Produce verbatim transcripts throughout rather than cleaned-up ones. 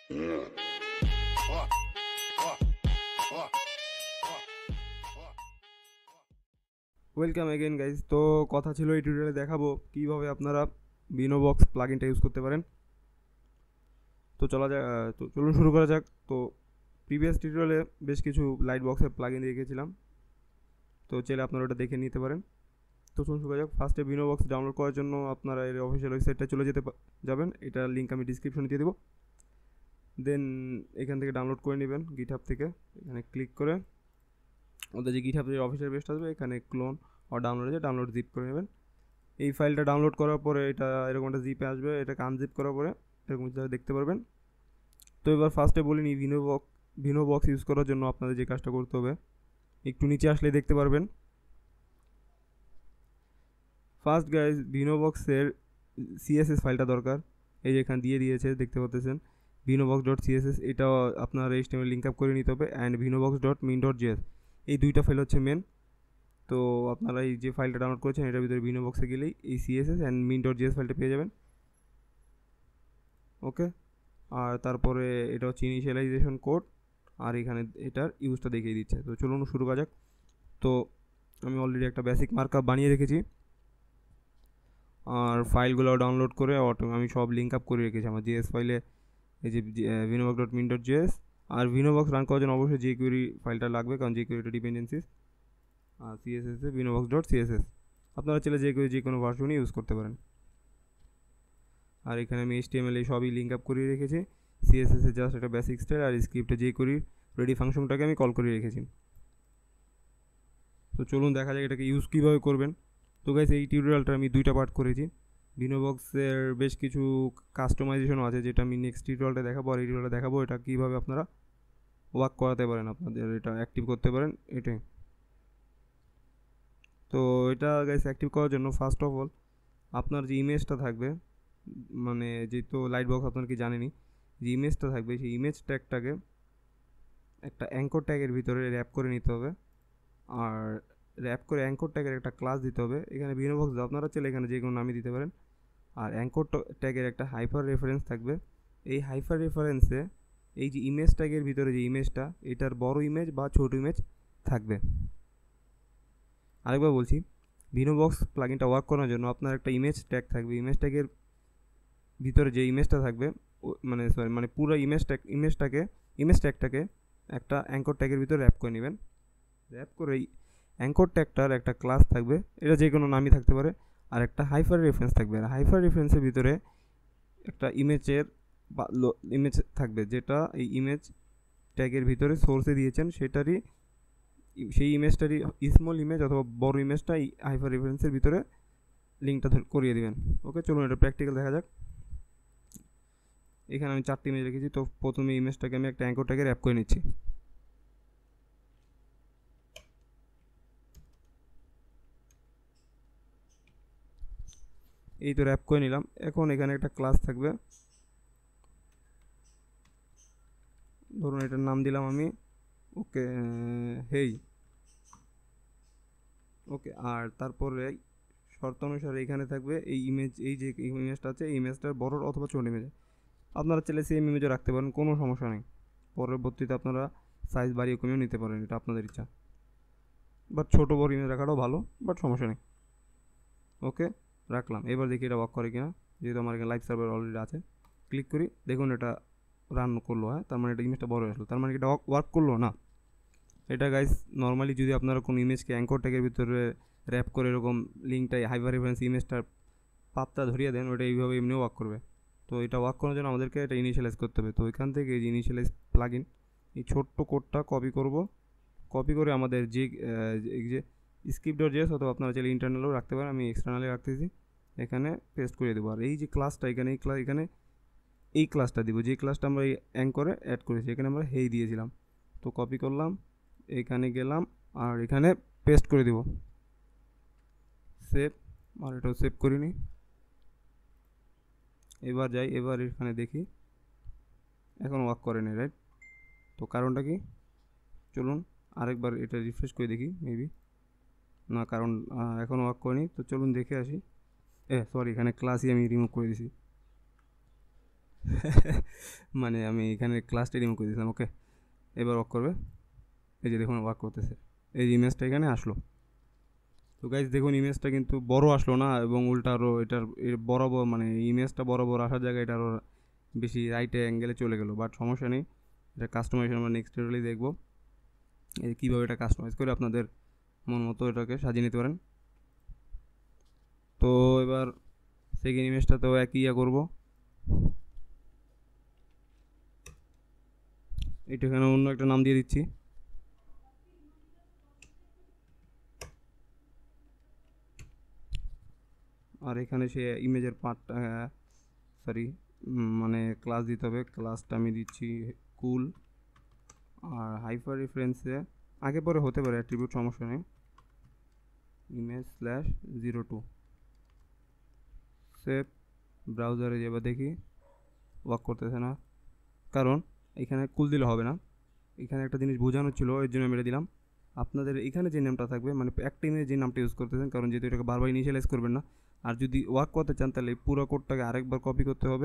Welcome again guys. তো কথা ছিল এই টিউটোরিয়ালে দেখাবো কীভাবে আপনারা ভিনোবক্স প্লাগইনটা ইউজ করতে পারেন। তো চলা যাক, তো চলুন শুরু করা যাক। তো প্রিভিয়াস টিউটোরিয়ালে বেশ কিছু লাইট বক্সের প্লাগইন রেখেছিলাম, তো চাইলে আপনারা ওটা দেখে নিতে পারেন। তো চলুন শুরু করা যাক। ফার্স্টে ভিনোবক্স ডাউনলোড করার জন্য আপনারা এর অফিসিয়াল ওয়েবসাইটটা চলে যেতে যাবেন, এটার লিঙ্ক আমি ডিসক্রিপশনে দিয়ে দেবো। দেন এখান থেকে ডাউনলোড করে নেবেন গিটহাব থেকে। এখানে ক্লিক করে ওদের যে গিটহাব যে অফিসিয়াল পেজটা আসবে এখানে ক্লোন আর ডাউনলোড আছে, ডাউনলোড জিপ করে নেবেন। এই ফাইলটা ডাউনলোড করার পরে এটা এরকম একটা জিপে আসবে, এটাকে আনজিপ করার পরে এরকম দেখতে পারবেন। তো এবার ফার্স্টে বলিনি ভিনোবক্স ভিনোবক্স ইউজ করার জন্য আপনাদের যে কাজটা করতে হবে, একটু নিচে আসলে দেখতে পারবেন। ফার্স্ট গাইজ ভিনোবক্সের সিএসএস ফাইলটা দরকার, এই যে এখানে দিয়ে দিয়েছে দেখতে পাচ্ছেন ভিনোবক্স ডট সিএসএস। এটাও আপনার এইচটিএমএল লিঙ্ক আপ করে নিতে হবে, and venobox dot min dot JS, এই দুইটা ফাইল হচ্ছে মেন। তো আপনারা এই যে ফাইলটা ডাউনলোড করেছেন এটার ভিতরে ভিনোবক্সে গেলেই এই CSS and min dot JS ফাইলটা পেয়ে যাবেন। ওকে, আর তারপরে এটা হচ্ছে ইনিশিয়ালাইজেশন কোড, আর এখানে এটার ইউজটা দেখিয়ে দিচ্ছে। তো চলুন শুরু করা যাক। তো আমি অলরেডি একটা বেসিক মার্কআপ বানিয়ে রেখেছি, আর ফাইলগুলো ডাউনলোড করে অটো আমি সব লিঙ্ক আপ করে রেখেছি আমার জিএস ফাইলে, এই যে venobox dot min dot JS. আর ভিনোবক্স রান করার জন্য অবশ্যই জিকিউরি ফাইলটা লাগবে, কারণ জিকিউরিটা ডিপেন্ডেন্সিস। আর সিএসএস এ ভিনোবক্স ডট সিএসএস, আপনারা চাইলে যে যে কোনো ভার্সনই ইউজ করতে পারেন। আর এখানে আমি এইচটিএমএল এ সবই লিঙ্ক আপ করে রেখেছি। সিএসএস এ জাস্ট একটা বেসিক স্টাইল, আর স্ক্রিপ্টে যে করি রেডি ফাংশনটাকে আমি কল করে রেখেছি। তো চলুন দেখা যাক এটাকে ইউজ কীভাবে করবেন। তো গাইস এই টিউটোরিয়ালটা আমি দুইটা পার্ট করেছি। ভিনোবক্সের বেশ কিছু কাস্টমাইজেশনও আছে যেটা আমি নেক্সট টিউটোরিয়ালটা দেখাবো, আর এই টিউটোরিয়ালটা দেখাবো এটা কীভাবে আপনারা ওয়ার্ক করাতে পারেন, আপনাদের এটা অ্যাক্টিভ করতে পারেন এটাই। তো এটা গাইস অ্যাক্টিভ করার জন্য ফার্স্ট অফ অল আপনার যে ইমেজটা থাকবে, মানে যেহেতু লাইট বক্স আপনার কি জানেনই, যে ইমেজটা থাকবে সেই ইমেজ ট্যাগটাকে একটা অ্যাঙ্কর ট্যাগের ভিতরে র্যাপ করে নিতে হবে, আর র্যাপ করে অ্যাঙ্কর ট্যাগের একটা ক্লাস দিতে হবে। এখানে ভিনোবক্স আপনারা চাইলে এখানে যে কোনো নামই দিতে পারেন। আর অ্যাঙ্কর ট্যাগের একটা হাইপার রেফারেন্স থাকবে, এই হাইপার রেফারেন্সে এই যে ইমেজ ট্যাগের ভিতরে যে ইমেজটা, এটার বড় ইমেজ বা ছোট ইমেজ থাকবে। আরেকবার বলছি, ভিনোবক্স প্লাগইনটা ওয়ার্ক করার জন্য আপনার একটা ইমেজ ট্যাগ থাকবে, ইমেজ ট্যাগের ভিতরে যে ইমেজটা থাকবে মানে সরি মানে পুরো ইমেজ ট্যাগ ইমেজটাকে ইমেজ ট্যাগটাকে একটা অ্যাঙ্কর ট্যাগের ভিতরে র্যাপ করে নেবেন। র্যাপ করে অ্যাঙ্কর ট্যাগটার একটা ক্লাস থাকবে, এটা যে কোনো নামই থাকতে পারে, আর একটা হাইপার রেফারেন্স থাকবে। আর হাইপার রেফারেন্সের ভিতরে একটা ইমেজের বা ইমেজ থাকবে, যেটা এই ইমেজ ট্যাগের ভিতরে সোর্সে দিয়েছেন সেটারই সেই ইমেজটারই স্মল ইমেজ অথবা বড় ইমেজটা এই হাইপার রেফারেন্সের ভিতরে লিঙ্কটা করিয়ে দেবেন। ওকে, চলুন এটা প্র্যাকটিক্যাল দেখা যাক। এখানে আমি চারটি ইমেজ রেখেছি, তো প্রথমে ইমেজটাকে আমি একটা অ্যাঙ্কর ট্যাগে র্যাপ করে নিচ্ছি। এই তো র্যাপ করে নিলাম। এখন এখানে একটা ক্লাস থাকবে, ধরুন এটার নাম দিলাম আমি ওকে হেই। ওকে, আর তারপরে শর্ত অনুসারে এখানে থাকবে এই ইমেজ, এই যে ইমেজটা আছে এই ইমেজটার বড় অথবা ছোট ইমেজ আপনারা চাইলে সেম ইমেজও রাখতে পারেন, কোনো সমস্যা নেই। পরবর্তীতে আপনারা সাইজ বাড়িয়ে কমিয়েও নিতে পারেন, এটা আপনাদের ইচ্ছা। বাট ছোটো বড় ইমেজ রাখাটাও ভালো, বাট সমস্যা নেই। ওকে, রাখলাম। এবার দেখি এটা ওয়ার্ক করে কিনা। যেহেতু আমার এখানে লাইভ সার্ভার অলরেডি আছে, ক্লিক করি, দেখুন এটা রান করলো। হ্যাঁ, তার মানে এটা ইমেজটা বড় হয়ে আসলো, তার মানে এটা ওয়ার্ক করলো না। এটা গাইস নর্মালি যদি আপনারা কোনো ইমেজকে অ্যাঙ্কর ট্যাগের ভিতরে র্যাপ করে এরকম লিঙ্কটাই হাইপার রেফারেন্স ইমেজটার পাতটা ধরিয়ে দেন, ওটা এইভাবে এমনিও ওয়ার্ক করবে। তো এটা ওয়ার্ক করার জন্য আমাদেরকে এটা ইনিশিয়ালাইজ করতে হবে। তো এখান থেকে এই যে ইনিশিয়ালাইজ প্লাগইন, এই ছোট্ট কোডটা কপি করব, কপি করে আমাদের যে যে স্ক্রিপ্ট ডট জেএস অথবা আপনারা চাইলে ইন্টারনালও রাখতে পারেন, আমি এক্সটার্নালে রাখতেছি, এখানে পেস্ট করে দেবো। আর এই যে ক্লাসটা এখানে এই ক্লাস এখানে এই ক্লাসটা দিব, যে ক্লাসটা আমরা এই অ্যাঙ্করে অ্যাড করেছি, এখানে আমরা হেই দিয়েছিলাম। তো কপি করলাম, এখানে গেলাম আর এখানে পেস্ট করে দেব, সেভ। আর এটাও সেভ করিনি। এবার যাই, এবার এখানে দেখি এখন ওয়ার্ক করেনি, রাইট? তো কারণটা কি, চলুন আরেকবার এটা রিফ্রেশ করে দেখি, মেবি না, কারণ এখন ওয়ার্ক করেনি। তো চলুন দেখে আসি। এ সরি, এখানে ক্লাসই আমি রিমুভ করে দিছি। মানে আমি এখানে ক্লাসটা রিমুভ করে দিয়েছিলাম। ওকে, এবার ওয়ার্ক করবে। এই যে দেখুন ওয়ার্ক করতেছে, এই ইমেজটা এখানে আসলো। তো গাইজ দেখুন ইমেজটা কিন্তু বড় আসলো না, এবং উল্টা আরও এটার বরাবর মানে ইমেজটা বরাবর আসার জায়গায় এটা আরও বেশি রাইটে অ্যাঙ্গেলে চলে গেলো। বাট সমস্যা নেই, এটা কাস্টমাইজেশন আমরা নেক্সট টিউটোরিয়ালে দেখবো এই কীভাবে এটা কাস্টমাইজ করে আপনাদের মন মতো এটাকে সাজিয়ে নিতে পারেন। তো এবার সেকেন্ড ইমেজটাতেও একই ইয়া করবো। এটা এখানে অন্য একটা নাম দিয়ে দিচ্ছি। আর এখানে সে ইমেজের পার্টটা, সরি মানে ক্লাস দিতে হবে। ক্লাসটা আমি দিচ্ছি কুল। আর হাইপার রেফারেন্সে আগে পরে হতে পারে অ্যাট্রিবিউট, সমস্যা নেই। Image slash zero two save. ব্রাউজারে যাবে, দেখি ওয়ার্ক করতেছে না, কারণ এখানে কুল দিলে হবে না। এখানে একটা জিনিস বোঝানো ছিল, এর জন্য আমি এটা দিলাম। আপনাদের এখানে যে নামটা থাকবে মানে একটা ইমেজ যে নামটা ইউজ করতেছেন, কারণ যেহেতু এটাকে বারবার ইনিশিয়ালাইজ করবেন না। আর যদি ওয়ার্ক করতে চান তাহলে পুরো কোডটাকে আরেকবার কপি করতে হবে,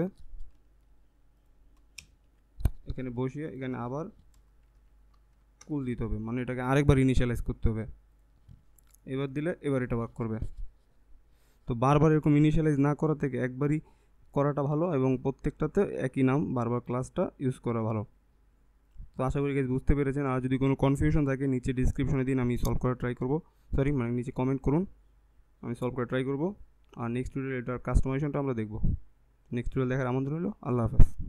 এখানে বসিয়ে এখানে আবার কুল দিতে হবে, মানে এটাকে আরেকবার ইনিশিয়ালাইজ করতে হবে। এবার দিলে এবার এটা ওয়ার্ক করবে। তো বারবার এরকম ইনিশিয়ালাইজ না করা থেকে একবারই করাটা ভালো, এবং প্রত্যেকটাতে একই নাম বারবার ক্লাসটা ইউজ করা ভালো। তো আশা করি গাইজ বুঝতে পেরেছেন। আর যদি কোনো কনফিউশন থাকে নিচে ডিসক্রিপশনে দিন, আমি সলভ করার ট্রাই করবো। সরি মানে নিচে কমেন্ট করুন, আমি সলভ করার ট্রাই করবো। আর নেক্সট টিউটোরিয়াল এটার কাস্টমাইজেশনটা আমরা দেখবো। নেক্সট টিউটোরিয়াল দেখার আমন্ত্রণ হলো। আল্লাহ হাফেজ।